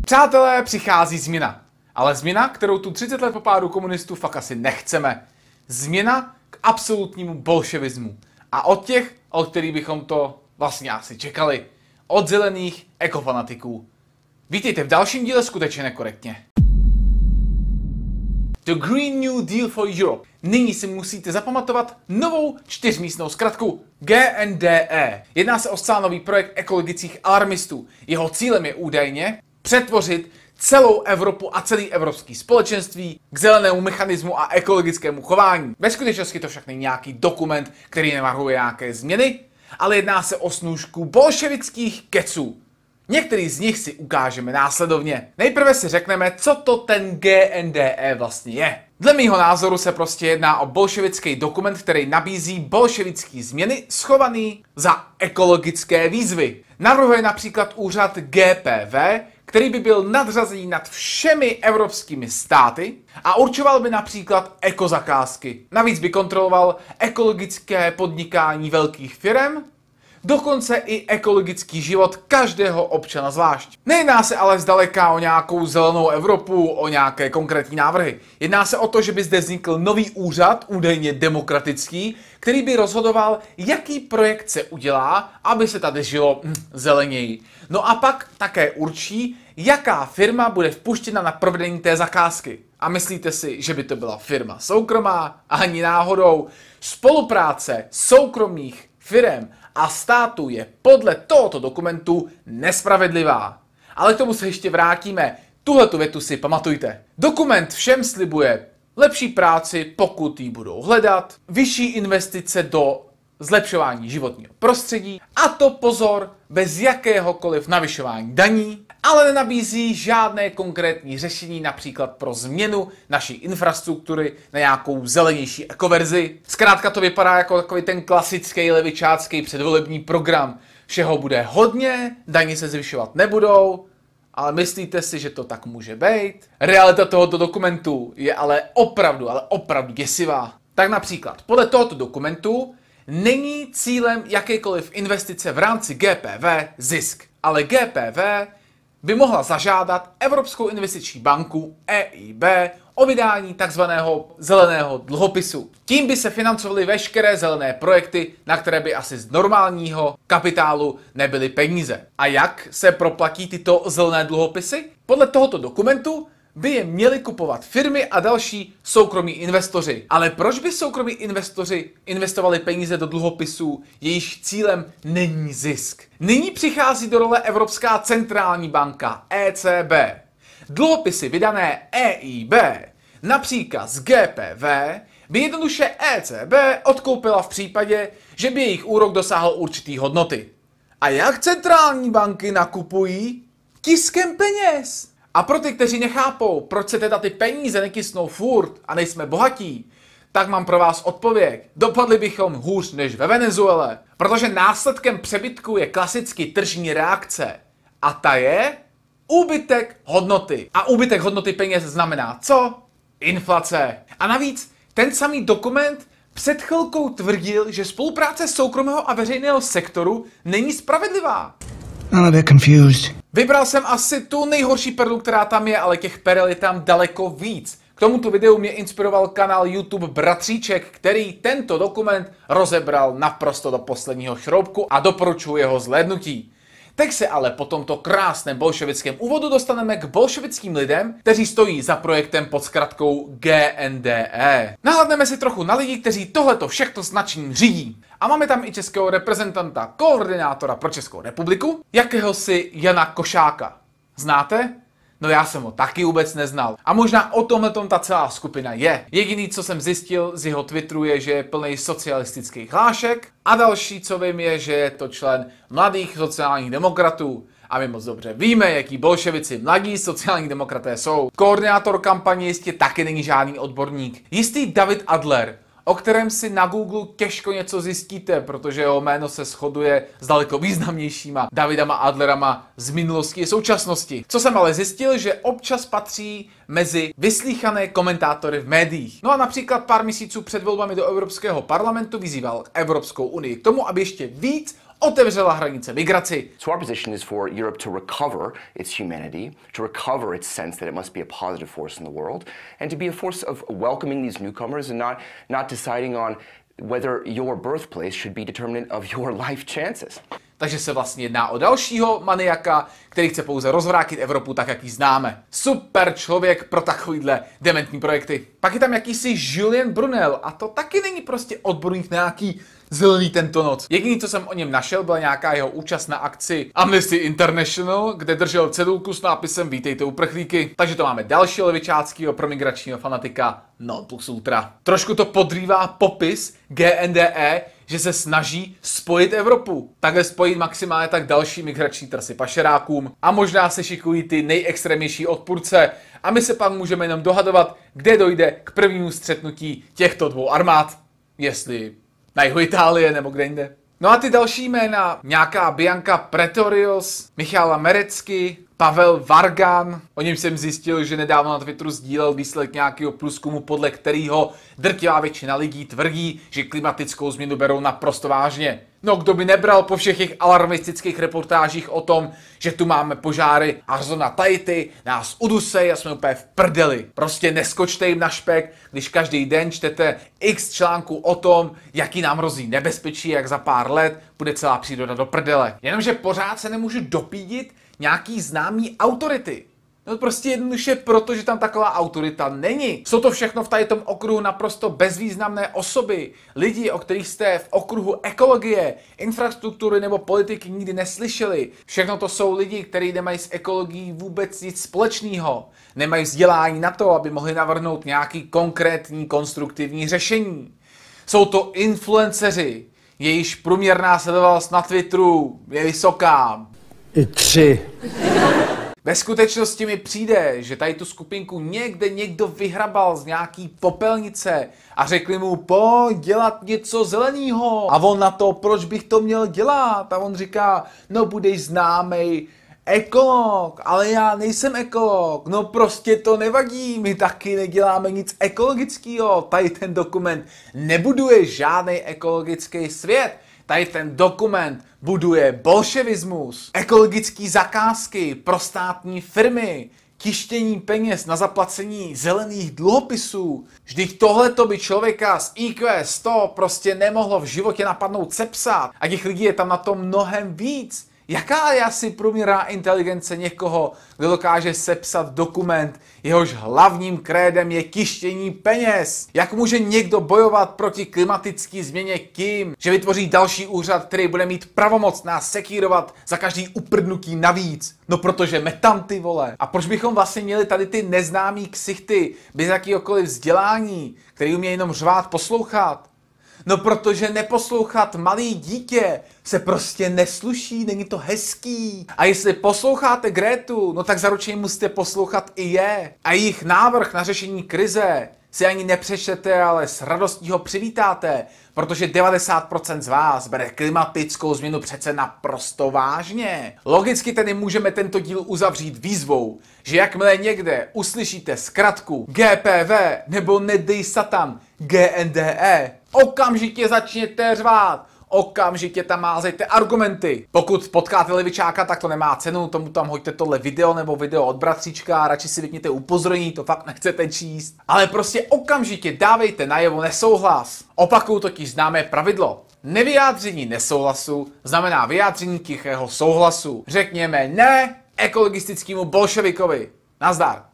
Přátelé, přichází změna. Ale změna, kterou tu 30 let po pádu komunistů fakt asi nechceme. Změna k absolutnímu bolševismu. A od těch, od kterých bychom to vlastně asi čekali. Od zelených ekofanatiků. Vítejte v dalším díle Skutečně nekorektně. The Green New Deal for Europe. Nyní si musíte zapamatovat novou čtyřmístnou zkratku GNDE. Jedná se o zcela nový projekt ekologických alarmistů. Jeho cílem je údajně přetvořit celou Evropu a celý evropský společenství k zelenému mechanismu a ekologickému chování. Ve skutečnosti to však není nějaký dokument, který navrhuje nějaké změny, ale jedná se o snůšku bolševických keců. Některý z nich si ukážeme následovně. Nejprve si řekneme, co to ten GNDE vlastně je. Dle mýho názoru se prostě jedná o bolševický dokument, který nabízí bolševické změny schovaný za ekologické výzvy. Navrhuje například úřad GPV, který by byl nadřazený nad všemi evropskými státy a určoval by například ekozakázky. Navíc by kontroloval ekologické podnikání velkých firem, dokonce i ekologický život každého občana zvlášť. Nejedná se ale zdaleka o nějakou zelenou Evropu, o nějaké konkrétní návrhy. Jedná se o to, že by zde vznikl nový úřad, údajně demokratický, který by rozhodoval, jaký projekt se udělá, aby se tady žilo zeleněji. No a pak také určí, jaká firma bude vpuštěna na provedení té zakázky. A myslíte si, že by to byla firma soukromá? Ani náhodou. Spolupráce soukromých firem a státu je podle tohoto dokumentu nespravedlivá. Ale k tomu se ještě vrátíme. Tuhletu větu si pamatujte. Dokument všem slibuje lepší práci, pokud ji budou hledat, vyšší investice do zlepšování životního prostředí, a to pozor, bez jakéhokoliv navyšování daní, ale nenabízí žádné konkrétní řešení například pro změnu naší infrastruktury na nějakou zelenější ekoverzi. Zkrátka to vypadá jako takový ten klasický levičácký předvolební program. Všeho bude hodně, daně se zvyšovat nebudou, ale myslíte si, že to tak může být? Realita tohoto dokumentu je ale opravdu děsivá. Tak například podle tohoto dokumentu není cílem jakékoliv investice v rámci GPV zisk, ale GPV by mohla zažádat Evropskou investiční banku EIB o vydání takzvaného zeleného dluhopisu. Tím by se financovaly veškeré zelené projekty, na které by asi z normálního kapitálu nebyly peníze. A jak se proplatí tyto zelené dluhopisy? Podle tohoto dokumentu by je měli kupovat firmy a další soukromí investoři. Ale proč by soukromí investoři investovali peníze do dluhopisů, jejichž cílem není zisk? Nyní přichází do role Evropská centrální banka ECB. Dluhopisy vydané EIB, například z GPV, by jednoduše ECB odkoupila v případě, že by jejich úrok dosáhl určitý hodnoty. A jak centrální banky nakupují? Tiskem peněz. A pro ty, kteří nechápou, proč se teda ty peníze nekysnou furt a nejsme bohatí, tak mám pro vás odpověď. Dopadli bychom hůř než ve Venezuele, protože následkem přebytku je klasicky tržní reakce. A ta je úbytek hodnoty. A úbytek hodnoty peněz znamená co? Inflace. A navíc ten samý dokument před chvilkou tvrdil, že spolupráce soukromého a veřejného sektoru není spravedlivá. I'm a bit confused. Vybral jsem asi tu nejhorší perlu, která tam je, ale těch perel je tam daleko víc. K tomuto videu mě inspiroval kanál YouTube Bratříček, který tento dokument rozebral naprosto do posledního šroubku a doporučuji jeho zhlédnutí. Teď se ale po tomto krásném bolševickém úvodu dostaneme k bolševickým lidem, kteří stojí za projektem pod zkratkou GNDE. Nahlédneme si trochu na lidi, kteří tohleto všechno s nadšením řídí. A máme tam i českého reprezentanta, koordinátora pro Českou republiku, jakéhosi Jana Košáka. Znáte? No já jsem ho taky vůbec neznal. A možná o tomhletom ta celá skupina je. Jediný, co jsem zjistil z jeho Twitteru, je, že je plný socialistických hlášek. A další, co vím, je, že je to člen mladých sociálních demokratů. A my moc dobře víme, jaký bolševici mladí sociální demokraté jsou. Koordinátor kampaně jistě taky není žádný odborník. Jistý David Adler, o kterém si na Google těžko něco zjistíte, protože jeho jméno se shoduje s daleko významnějšíma Davidama Adlerama z minulosti i současnosti. Co jsem ale zjistil, že občas patří mezi vyslýchané komentátory v médiích. No a například pár měsíců před volbami do Evropského parlamentu vyzýval Evropskou unii k tomu, aby ještě víc otevřela hranice migraci. So our position is for Europe to recover its humanity, to recover its sense that it must be a positive force in the world, and to be a force of welcoming these newcomers and not deciding on whether your birthplace should be determinant of your life chances. Takže se vlastně jedná o dalšího maniaka, který chce pouze rozvrátit Evropu tak, jak ji známe. Super člověk pro takovýhle dementní projekty. Pak je tam jakýsi Julien Brunel a to taky není prostě odborník na nějaký zelený tento noc. Jediný, co jsem o něm našel, byla nějaká jeho účast na akci Amnesty International, kde držel cedulku s nápisem Vítejte uprchlíky. Takže to máme dalšího levičáckého promigračního fanatika non plus ultra. Trošku to podrývá popis GNDE, že se snaží spojit Evropu. Takhle spojit maximálně tak další migrační trasy pašerákům a možná se šikují ty nejextrémnější odpůrce a my se pak můžeme jenom dohadovat, kde dojde k prvnímu střetnutí těchto dvou armád. Jestli na jihu Itálie nebo kde jinde. No a ty další jména, nějaká Bianca Pretorius, Michála Merecky, Pavel Vargan, o něm jsem zjistil, že nedávno na Twitteru sdílel výsledek nějakého průzkumu, podle kterého drtivá většina lidí tvrdí, že klimatickou změnu berou naprosto vážně. No kdo by nebral po všech těch alarmistických reportážích o tom, že tu máme požáry a zóna Tahiti, nás udusej a jsme úplně v prdeli. Prostě neskočte jim na špek, když každý den čtete x článků o tom, jaký nám hrozí nebezpečí, jak za pár let bude celá příroda do prdele. Jenomže pořád se nemůžu dopídit nějaký známý autority. No prostě jednoduše proto, že tam taková autorita není. Jsou to všechno v tady tom okruhu naprosto bezvýznamné osoby. Lidi, o kterých jste v okruhu ekologie, infrastruktury nebo politiky nikdy neslyšeli. Všechno to jsou lidi, kteří nemají s ekologií vůbec nic společného. Nemají vzdělání na to, aby mohli navrhnout nějaký konkrétní konstruktivní řešení. Jsou to influenceři, jejichž průměrná sledovanost na Twitteru je vysoká. I 3. Ve skutečnosti mi přijde, že tady tu skupinku někde někdo vyhrabal z nějaký popelnice a řekli mu, pojď dělat něco zeleného. A on na to, proč bych to měl dělat? A on říká, no budeš známej ekolog, ale já nejsem ekolog. No prostě to nevadí, my taky neděláme nic ekologického. Tady ten dokument nebuduje žádný ekologický svět. Tady ten dokument buduje bolševismus, ekologické zakázky pro státní firmy, tištění peněz na zaplacení zelených dluhopisů. Vždyť tohleto by člověka z IQ 100 prostě nemohlo v životě napadnout sepsat. A těch lidí je tam na tom mnohem víc. Jaká je asi průměrná inteligence někoho, kdo dokáže sepsat dokument, jehož hlavním krédem je tištění peněz? Jak může někdo bojovat proti klimatické změně tím, že vytvoří další úřad, který bude mít pravomoc nás sekírovat za každý uprdnutí navíc? No protože metam, ty vole. A proč bychom vlastně měli tady ty neznámý ksichty bez jakýhokoliv vzdělání, který umějí jenom řvát, poslouchat? No protože neposlouchat malý dítě se prostě nesluší, není to hezký. A jestli posloucháte Grétu, no tak zaručeně musíte poslouchat i je. A jejich návrh na řešení krize si ani nepřečtete, ale s radostí ho přivítáte, protože 90% z vás bere klimatickou změnu přece naprosto vážně. Logicky tedy můžeme tento díl uzavřít výzvou, že jakmile někde uslyšíte zkratku GPV nebo nedej satan GNDE, okamžitě začněte řvát, okamžitě tam mázejte argumenty. Pokud potkáte levičáka, tak to nemá cenu, tomu tam hoďte tohle video nebo video od bratříčka, radši si vypněte upozornění, to fakt nechcete číst. Ale prostě okamžitě dávejte najevo nesouhlas. Opakuju totiž známé pravidlo. Nevyjádření nesouhlasu znamená vyjádření tichého souhlasu. Řekněme ne ekologistickému bolševikovi. Nazdar.